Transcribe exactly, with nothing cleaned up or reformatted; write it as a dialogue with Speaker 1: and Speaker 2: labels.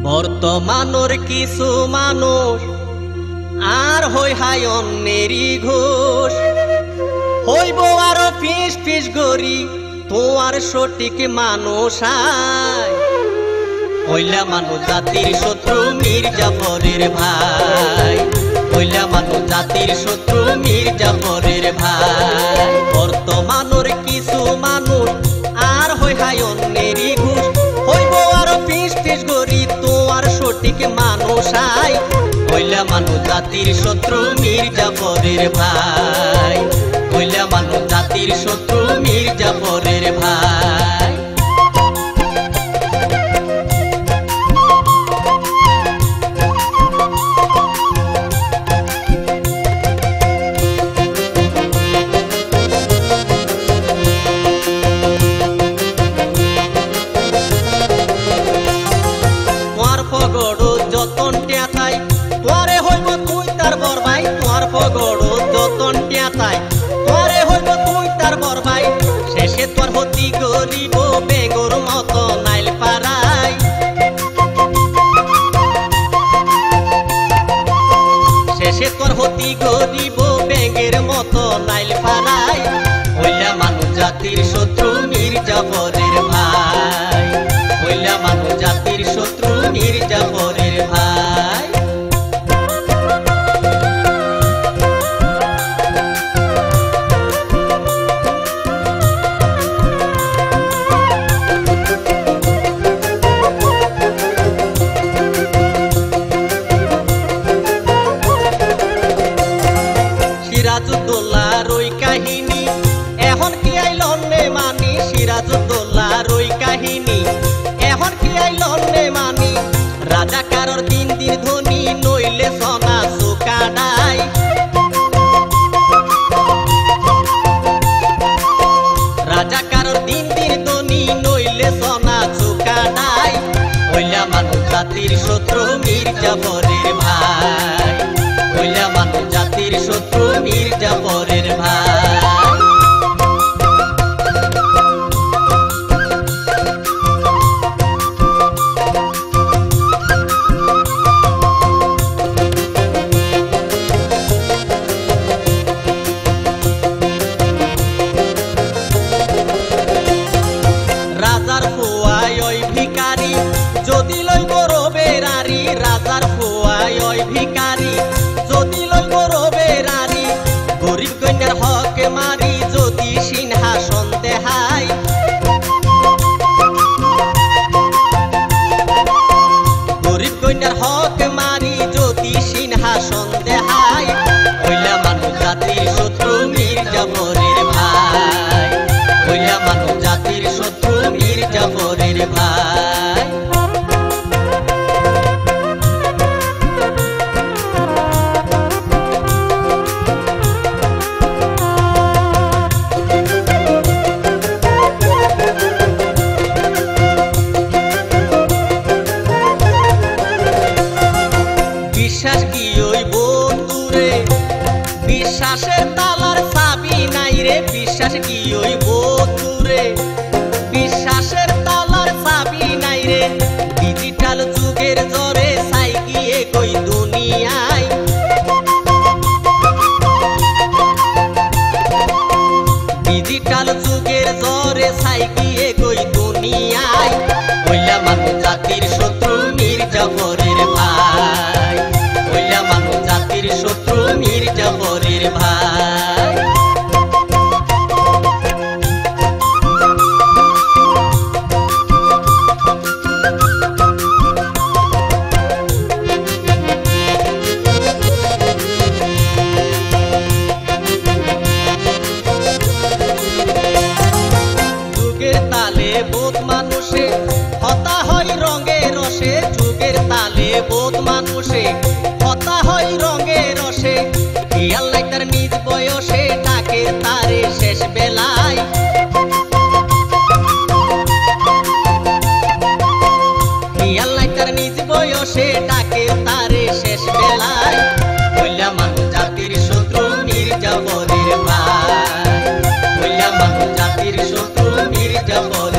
Speaker 1: বর্তমানোর কিছু মানুষ আর হই হাই অন্যেরই ঘোষ হইব আরো ফিস ফিস গরি তোমার সঠিক মানুষ হইলা মানুষ জাতির শত্রু মীর জাফরের ভাই হইলা মানুষ জাতির শত্রু মীর জাফরের ভাই বর্তমানোর কিছু মানুষ আর হই হাই অন্যেরই ঘোষ হইব আরো ফিস ফিস গরি তোমার সঠিক মানুষ হইলা মানুষ জাতির শত্রু মীর জাফরের ভাই হইলা মানুষ জাতির শত্রু মীর জাফরের ভাই যতন টেথাই তোরে হইব তুই তার বরবাই তোর পগড় যতন টেথাই তোরে হইব তুই তার বরবাই শেষে তোর হতি গরিব বেঙ্গর মতো নাইল পারাই শেষে তোর হতি গরিব বেঙ্গের মতো নাইল পারাই হইলা মানুষ জাতির শত্রু মীর জাফরের ভাই হইলা মানুষ জাতির শত্রু মীর জাফরের ভাই সিরাজউদ্দৌলার ওই কাহিনী এখন কি আইল নে মানি সিরাজউদ্দৌলার ওই কাহিনী এখন কি আইল নে মানি রাজা কারোর দিন দিন ধনী নইলে সোনা সুকাডাই রাজা কারোর দিন দিন ধনী নইলে সোনা সুকাডাই হইলা মানুষ জাতির শত্রু মীর জাফরের ভাই হইলা মানুষ জাতির শত্রু মীর জাফরের ভাই যদি লইব রবেরারি রাজার ফুয়ায় ওই ভিকারি যদি লইব রবেরারি গরিব কন্যার হক মারি যদি সিংহাসন দেহাই গরিব কন্যার হক মারি যদি সিংহাসন দেহাই হইলা মানুষ জাতির শত্রু মীর জাফরের ভাই হইলা মানুষ জাতির শত্রু মীর জাফরের ভাই বিশ্বাস কি ওই বন্ধুরে বিশ্বাসের তালার চাবি নাই রে বিশ্বাস কি ওই বন্ধুরে বিশ্বাসের তালার চাবি নাই রে ডিজিটাল যুগের জরে চাই গিয়ে কই দুনিয়ায় ডিজিটাল যুগের জরে চাই গিয়ে কই দুনিয়ায় হইলা মানুষ জাতির শত্রু মীর জাফরের ভাই হইলা মানুষ জাতির শত্রু মীর জাফরের ভাই যুগের তালে বোধ মানুষে হতা হয় রঙে রসে যুগের তালে বোধ মানুষে হতা হয় রঙে রসে খেয়াল নাই তার নিজ বয়সে ডাকে তারে শেষ বেলায় খেয়াল নাই তার নিজ বয়সে ডাকে তারে শেষ বেলায় হইলা মানুষ জাতির শত্রু মীর জাফরের ভাই হইলা মানুষ জাতির শত্রু মীর জাফরের